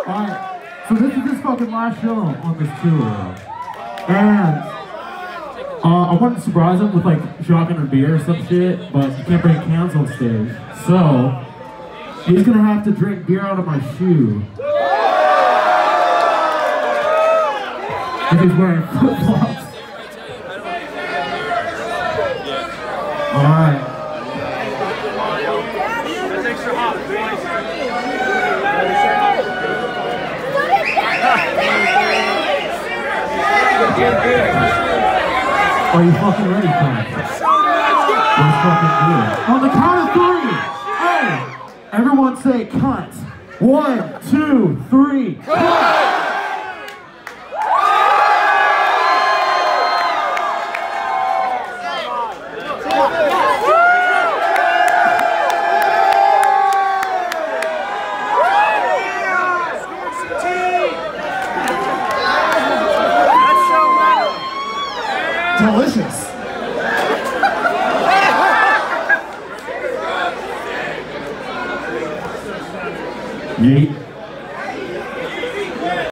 Alright, so this is this fucking last show on this tour. And I wanted to surprise him with like shotgun and beer or some shit, but you can't bring cans on stage. So he's gonna have to drink beer out of my shoe. If he's wearing flip-flops. Alright. Are you fucking ready, Frank? Let's fucking do it. On the count of 3! Hey! Everyone say cunt. 1, 2, 3, cunt! Delicious. Yeet.